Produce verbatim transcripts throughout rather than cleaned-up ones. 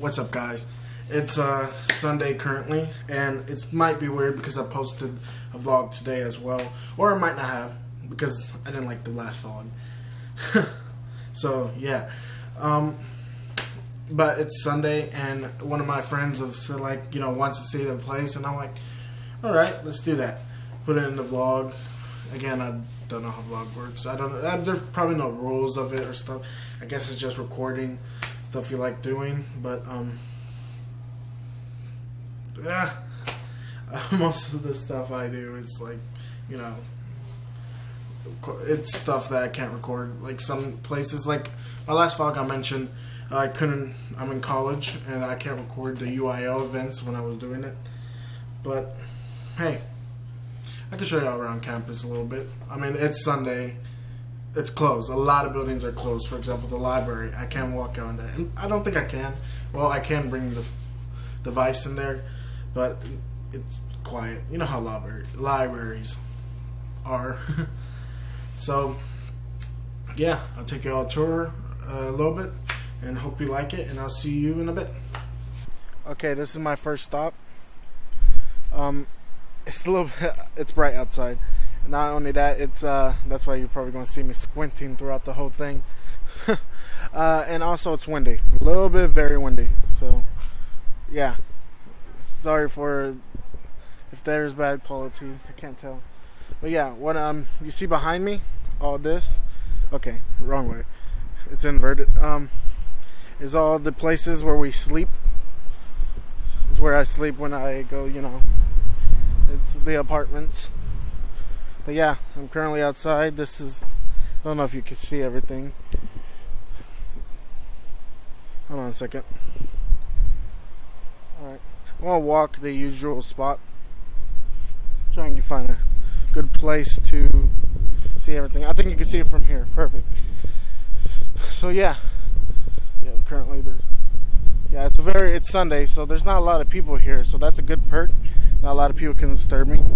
What's up, guys? It's uh, Sunday currently, and it might be weird because I posted a vlog today as well, or I might not have because I didn't like the last vlog. So yeah, um, but it's Sunday, and one of my friends was like, you know, wants to see the place, and I'm like, all right, let's do that. Put it in the vlog. Again, I don't know how vlog works. I don't know. There's probably no rules of it or stuff. I guess it's just recording stuff you like doing, but um, yeah, most of the stuff I do is like, you know, it's stuff that I can't record. Like some places, like my last vlog I mentioned, I couldn't. I'm in college and I can't record the U I L events when I was doing it. But hey, I can show you all around campus a little bit. I mean, it's Sunday. It's closed. A lot of buildings are closed. For example, the library. I can't walk out in there. And I don't think I can. Well, I can bring the device in there, but it's quiet. You know how library, libraries are. So, yeah, I'll take you all a tour uh, a little bit, and hope you like it, and I'll see you in a bit. Okay, this is my first stop. Um, it's a little bit, it's bright outside. Not only that, it's uh, that's why you're probably going to see me squinting throughout the whole thing. uh, and also it's windy, a little bit very windy. So, yeah, sorry for if there's bad quality. I can't tell. But yeah, what um you see behind me, all this, okay, wrong way. It's inverted. Um, is all the places where we sleep. It's where I sleep when I go. You know, it's the apartments. But yeah, I'm currently outside. This is, I don't know if you can see everything. Hold on a second. Alright, I'm gonna walk the usual spot. Trying to find a good place to see everything. I think you can see it from here. Perfect. So yeah, yeah. Currently there's, yeah. It's a very, it's Sunday, so there's not a lot of people here. So that's a good perk. Not a lot of people can disturb me.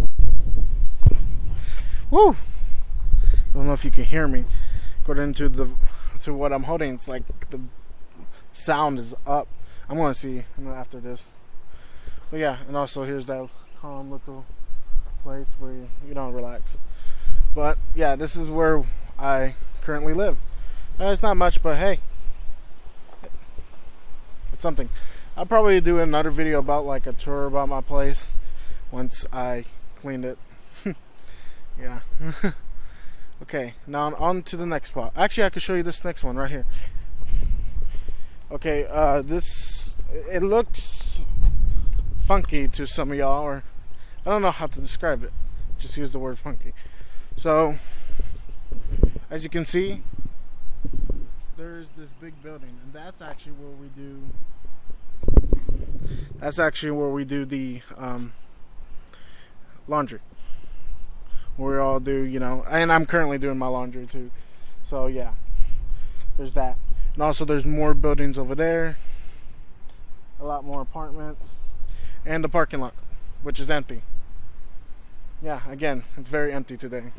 Woo! Don't know if you can hear me. According to the to what I'm holding, it's like the sound is up. I'm gonna see after this. But yeah, and also here's that calm little place where you, you don't relax. But yeah, this is where I currently live. Uh, it's not much, but hey, it's something. I'll probably do another video about like a tour about my place once I cleaned it. Yeah. Okay, now on to the next spot. Actually, I can show you this next one right here. Okay, uh, this, it looks funky to some of y'all, or I don't know how to describe it. Just use the word funky. So, as you can see, there's this big building, and that's actually where we do, that's actually where we do the um, laundry. We all do, you know, and I'm currently doing my laundry too. So yeah, there's that. And also there's more buildings over there, a lot more apartments, and the parking lot, which is empty. Yeah, again, it's very empty today.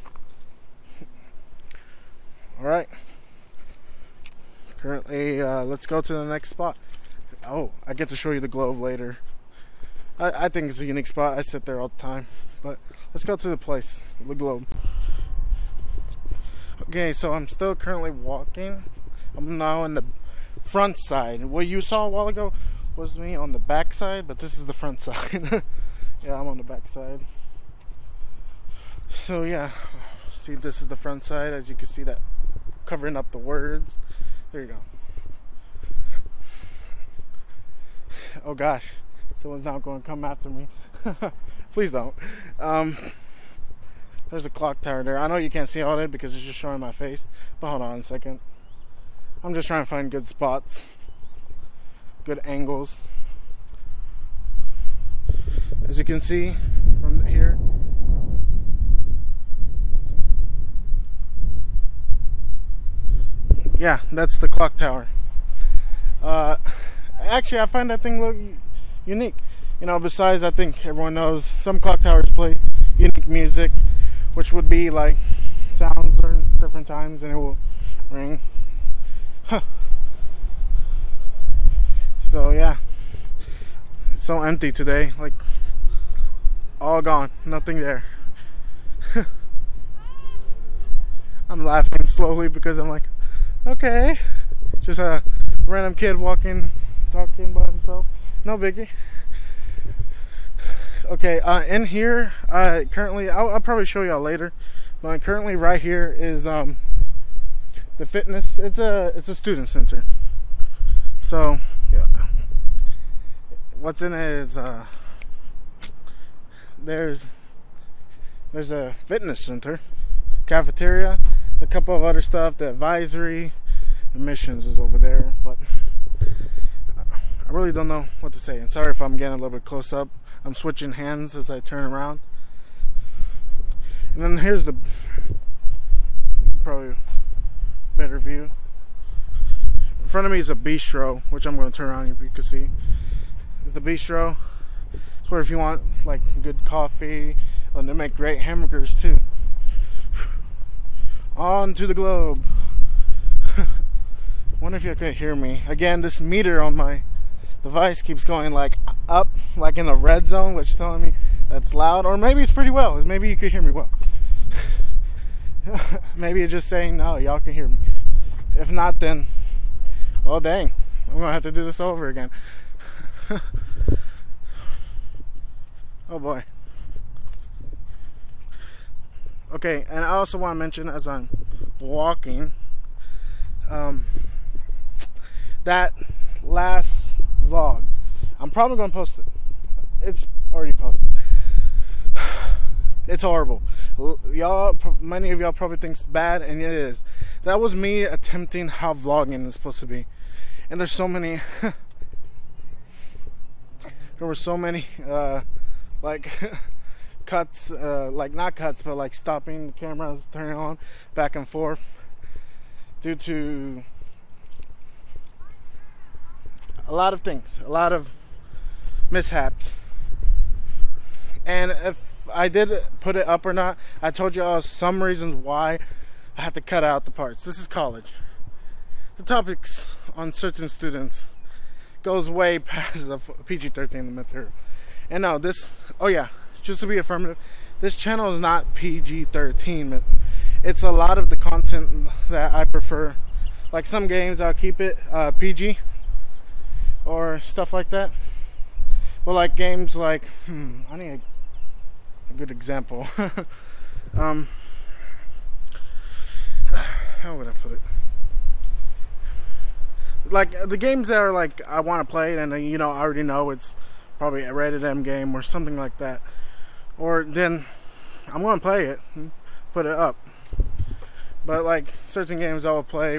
Alright, currently uh, let's go to the next spot. Oh, I get to show you the Globe later. I, I think it's a unique spot. I sit there all the time. But let's go to the place, the Globe. Okay, so I'm still currently walking. I'm now in the front side. What you saw a while ago was me on the back side, but this is the front side. Yeah, I'm on the back side. So yeah, see, this is the front side. As you can see, that covering up the words. There you go. Oh gosh, someone's now going to come after me. Please don't. Um, there's a clock tower there. I know you can't see all that because it's just showing my face. But hold on a second. I'm just trying to find good spots. Good angles. As you can see from here. Yeah, that's the clock tower. Uh, actually, I find that thing look unique. You know, besides, I think everyone knows some clock towers play unique music, which would be like sounds during different times, and it will ring. Huh. So yeah, it's so empty today, like all gone, nothing there. I'm laughing slowly because I'm like, okay, just a random kid walking, talking by himself, no biggie. Okay, uh, in here, uh, currently, I'll, I'll probably show y'all later, but currently right here is um, the fitness. It's a it's a student center. So yeah, what's in it is uh, there's there's a fitness center, cafeteria, a couple of other stuff. The advisory, admissions is over there, but I really don't know what to say. And sorry if I'm getting a little bit close up. I'm switching hands as I turn around. And then here's the probably better view. In front of me is a bistro, which I'm going to turn around if you can see. It's the bistro. It's where if you want like good coffee, and they make great hamburgers too. On to the globe. Wonder if you could hear me. Again, this meter on my device keeps going like up, like in the red zone, which is telling me that's loud, or maybe it's pretty well. Maybe you could hear me well. Maybe it's just saying no, y'all can hear me. If not, then oh dang, I'm gonna have to do this over again. Oh boy. Okay, and I also want to mention as I'm walking, um, that last vlog, I'm probably gonna post it. It's already posted. It's horrible. Y'all, many of y'all probably think it's bad, and it is. That was me attempting how vlogging is supposed to be, and there's so many. There were so many, uh, like cuts, uh, like not cuts, but like stopping the cameras, turning on, back and forth, due to a lot of things, a lot of mishaps. And if I did put it up or not, I told you all some reasons why I had to cut out the parts. This is college. The topics on certain students goes way past the P G thirteen material. And no, this, oh yeah, just to be affirmative, this channel is not P G thirteen. It's a lot of the content that I prefer. Like some games, I'll keep it uh, P G. Or stuff like that. But like games like, hmm, I need a, a good example. um, how would I put it? Like the games that are like I want to play, and you know I already know it's probably a rated M game or something like that. Or then I'm gonna play it, put it up. But like certain games I'll play,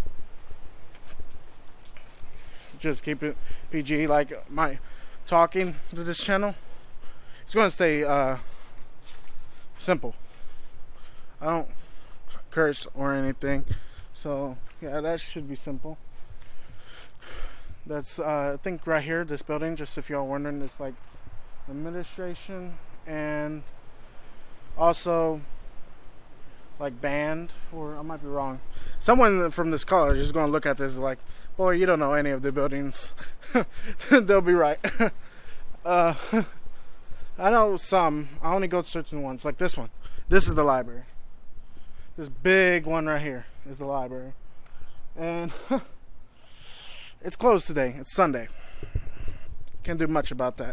just keep it P G. Like my talking to this channel, it's going to stay uh, simple. I don't curse or anything, so yeah, that should be simple. That's uh, I think right here, this building, just if y'all wondering, it's like administration and also like band, or I might be wrong. Someone from this college is going to look at this like, boy, you don't know any of the buildings. They'll be right. uh, I know some. I only go to certain ones, like this one. This is the library. This big one right here is the library. And it's closed today. It's Sunday. Can't do much about that.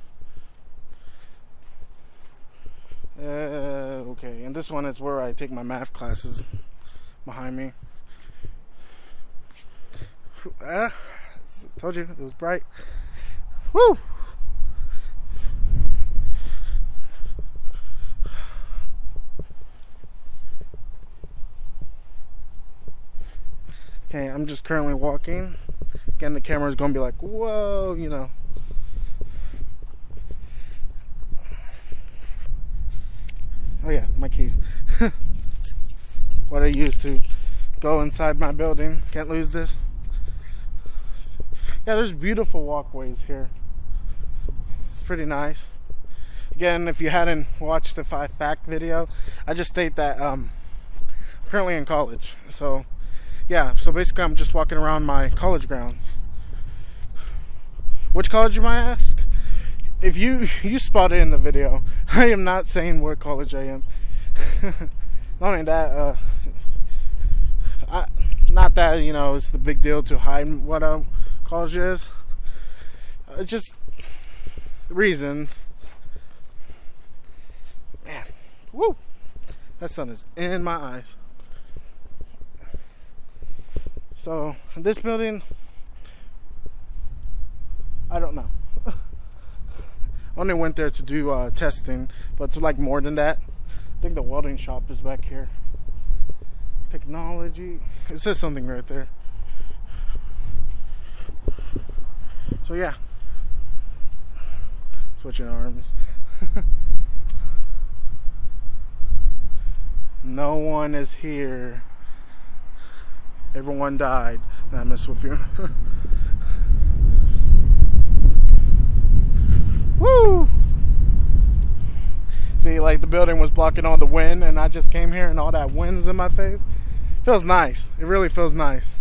Uh, okay, and this one is where I take my math classes, behind me. Uh, told you it was bright. Woo! Okay, I'm just currently walking. Again, the camera is gonna be like, whoa, you know. Oh yeah, my keys. What I use to go inside my building. Can't lose this. Yeah, there's beautiful walkways here. It's pretty nice. Again, if you hadn't watched the five fact video, I just state that um, I'm currently in college. So yeah, so basically I'm just walking around my college grounds. Which college you might ask? If you you spotted in the video, I am not saying what college I am. Not only that, uh, I, not that, you know, it's the big deal to hide what a college is. Uh, just reasons. Man, woo! That sun is in my eyes. So, this building, I don't know. I only went there to do uh, testing, but it's like more than that. I think the welding shop is back here. Technology. It says something right there. So yeah. Switching arms. No one is here. Everyone died. Nah, I mess with you. Woo! See, like the building was blocking all the wind, and I just came here and all that wind's in my face. Feels nice. It really feels nice.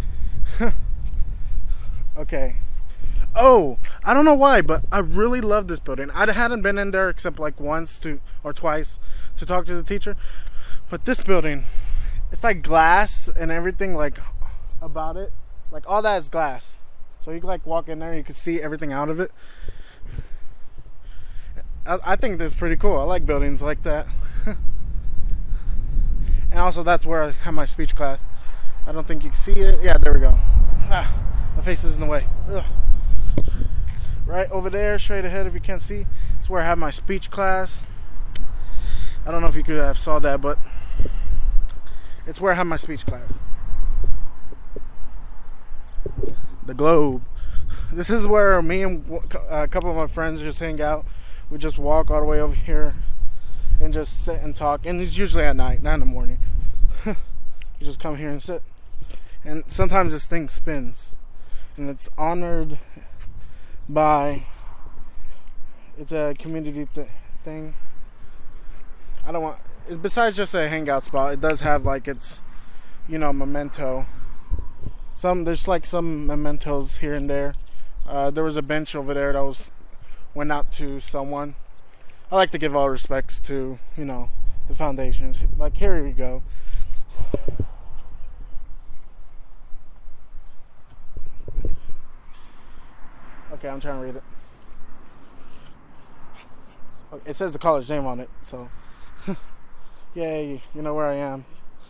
Okay. Oh, I don't know why, but I really love this building. I hadn't been in there except like once to or twice to talk to the teacher. But this building, it's like glass and everything like about it. Like all that is glass. So you can like walk in there and you can see everything out of it. I think this is pretty cool. I like buildings like that. And also that's where I have my speech class. I don't think you can see it. Yeah, there we go. Ah, my face is in the way. Ugh. Right over there, straight ahead if you can't see. It's where I have my speech class. I don't know if you could have saw that, but it's where I have my speech class. The Globe. This is where me and a couple of my friends just hang out. We just walk all the way over here and just sit and talk. And it's usually at night, not in the morning. You just come here and sit. And sometimes this thing spins. And it's honored by, it's a community th thing. I don't want, besides just a hangout spot, it does have like its, you know, memento. Some, there's like some mementos here and there. Uh, there was a bench over there that was went out to someone. I like to give all respects to, you know, the foundation. Like, here we go. Okay, I'm trying to read it. Okay, it says the college name on it, so yay, you know where I am.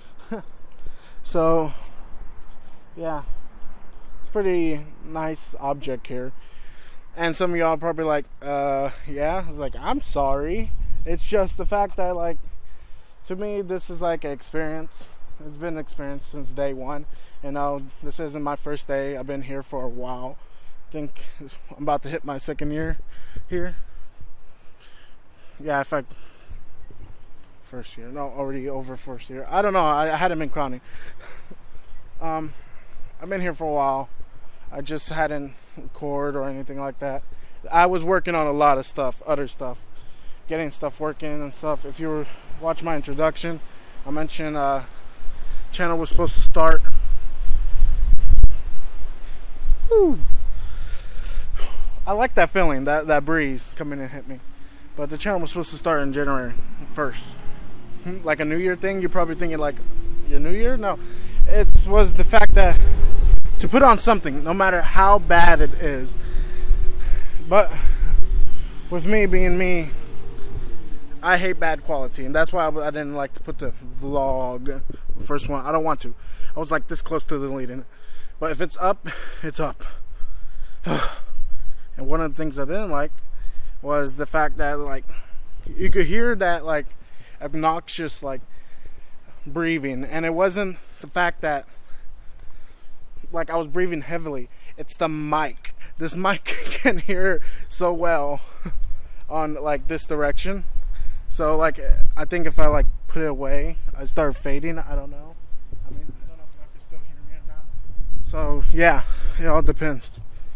So, yeah, it's pretty nice object here. And some of y'all probably like, uh, yeah. I was like, I'm sorry. It's just the fact that, like, to me, this is like an experience. It's been an experience since day one. And now this isn't my first day. I've been here for a while. I think I'm about to hit my second year here. Yeah, if I... First year. No, already over first year. I don't know. I, I hadn't been counting. um, I've been here for a while. I just hadn't recorded or anything like that. I was working on a lot of stuff, other stuff, getting stuff working and stuff. If you were watch my introduction, I mentioned uh, channel was supposed to start. Woo. I like that feeling, that that breeze coming and hit me. But the channel was supposed to start in January first, like a New Year thing. You're probably thinking like, your New Year? No, it was the fact that to put on something, no matter how bad it is. But with me being me, I hate bad quality, and that's why I didn't like to put the vlog, the first one. I don't want to. I was like this close to deleting it. But if it's up, it's up. And one of the things I didn't like was the fact that, like, you could hear that, like, obnoxious, like, breathing. And it wasn't the fact that, like, I was breathing heavily. It's the mic. This mic can hear so well on, like, this direction. So, like, I think if I, like, put it away, I start fading. I don't know. I mean, I don't know if y'all can still hear me or not. So, yeah, it all depends.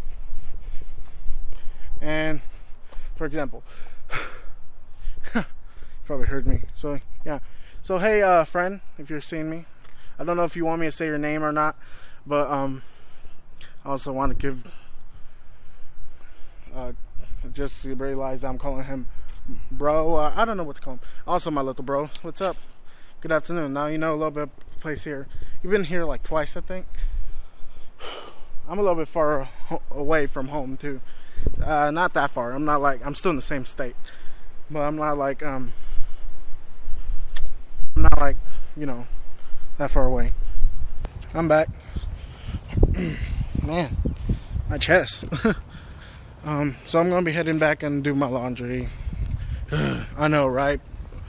And, for example, you probably heard me. So, yeah. So, hey, uh, friend, if you're seeing me, I don't know if you want me to say your name or not, but, um, I also want to give Uh, just realized I'm calling him bro. Uh, I don't know what to call him. Also, my little bro. What's up? Good afternoon. Now you know a little bit of the place here. You've been here like twice, I think. I'm a little bit far away from home too. Uh, not that far. I'm not like I'm still in the same state, but I'm not like um. I'm not like you know that far away. I'm back. Man, my chest. um, so I'm gonna be heading back and do my laundry. I know, right?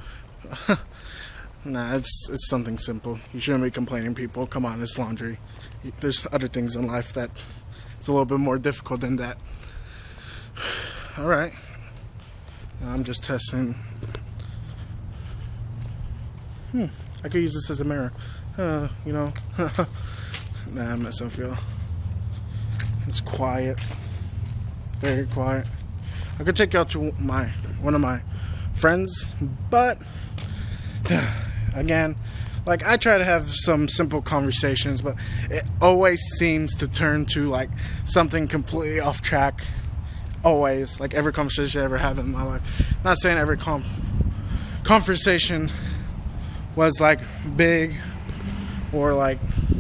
Nah, it's it's something simple. You shouldn't be complaining, people. Come on, it's laundry. There's other things in life that it's a little bit more difficult than that. All right. I'm just testing. Hmm. I could use this as a mirror. Uh, you know. Nah, I'm messing with you. It's quiet. Very quiet. I could take you out to my one of my friends, but again, like I try to have some simple conversations, but it always seems to turn to like something completely off track. Always, like every conversation I ever have in my life. Not saying every com conversation was like big or like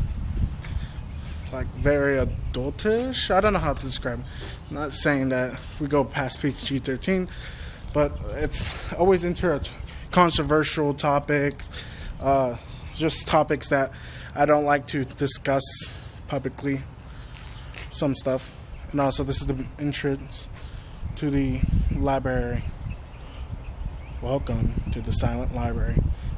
like very adultish. I don't know how to describe it. I'm not saying that we go past P G thirteen, but it's always into controversial topics, uh, just topics that I don't like to discuss publicly. Some stuff. And also, this is the entrance to the library. Welcome to the silent library.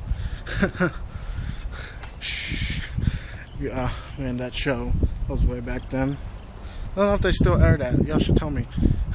Uh, man, that show was way back then. I don't know if they still air that. Y'all should tell me.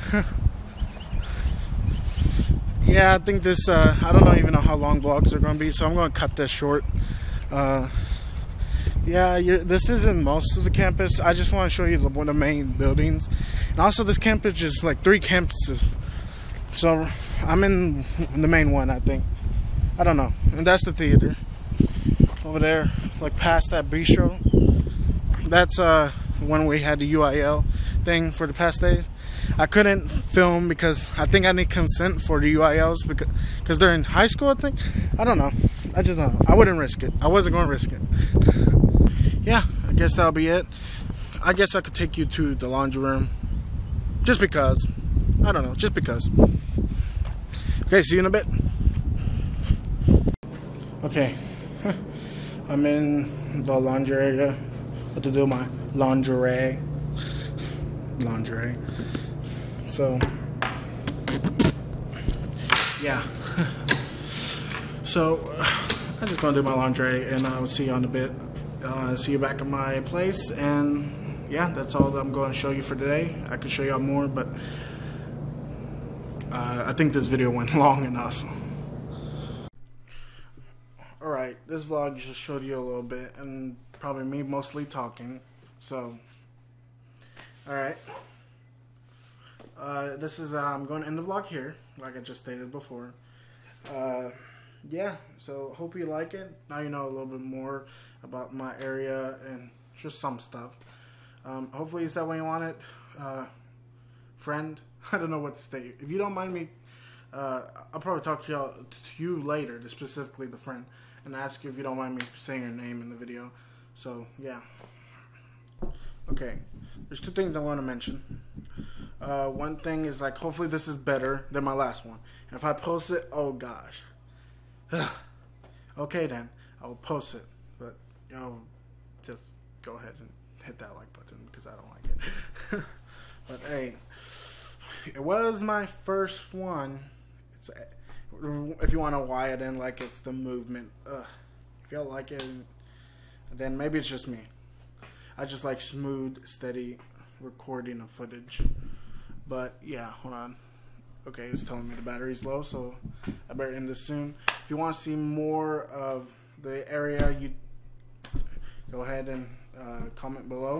Yeah, I think this, uh, I don't know even know how long vlogs are going to be, so I'm going to cut this short. Uh, yeah, you're, this isn't most of the campus. I just want to show you the, one of the main buildings. And also, this campus is like three campuses. So, I'm in the main one, I think. I don't know. And that's the theater. Over there, like past that bistro. That's uh when we had the U I L thing for the past days. I couldn't film because I think I need consent for the U I Ls because because they're in high school, I think. I don't know. I just don't know. I wouldn't risk it. I wasn't going to risk it. Yeah, I guess that'll be it. I guess I could take you to the laundry room. Just because. I don't know. Just because. Okay, see you in a bit. Okay. I'm in the laundry area. What to do my lingerie. Lingerie. So, yeah. So, I'm just gonna do my laundry and I'll see you on a bit. Uh, see you back at my place. And yeah, that's all that I'm going to show you for today. I could show y'all more, but uh, I think this video went long enough. Alright, this vlog just showed you a little bit, and probably me mostly talking, so, alright, uh, this is, uh, I'm going to end the vlog here, like I just stated before. Uh, yeah, so hope you like it. Now you know a little bit more about my area and just some stuff. Um, hopefully it's that way you want it. Uh, friend, I don't know what to say. If you don't mind me, uh, I'll probably talk to, y'all, to you later, specifically the friend, and ask you if you don't mind me saying your name in the video. So, yeah. Okay, there's two things I want to mention. Uh, one thing is, like, hopefully this is better than my last one. And if I post it, oh gosh. Okay then, I will post it. But, you know, just go ahead and hit that like button because I don't like it. But, hey, it was my first one. It's if you want to know why I didn't like it, it's the movement. Ugh. If y'all like it, then maybe it's just me. I just like smooth, steady recording of footage. But yeah, hold on. Okay, it's telling me the battery's low, so I better end this soon. If you want to see more of the area, you go ahead and uh, comment below.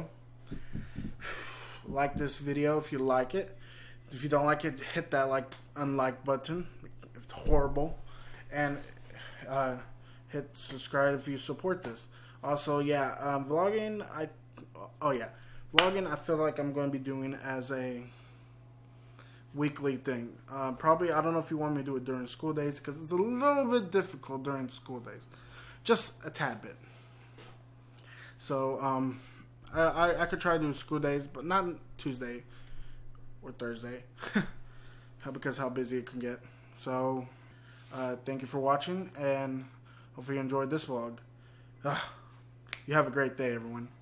Like this video if you like it. If you don't like it, hit that like unlike button. It's horrible. And uh, hit subscribe if you support this. Also, yeah, um, vlogging. I oh yeah, vlogging. I feel like I'm going to be doing as a weekly thing. Uh, probably, I don't know if you want me to do it during school days, because it's a little bit difficult during school days. Just a tad bit. So, um, I, I, I could try to do school days, but not Tuesday or Thursday. Because how busy it can get. So, uh, thank you for watching, and hopefully you enjoyed this vlog. Uh, you have a great day, everyone.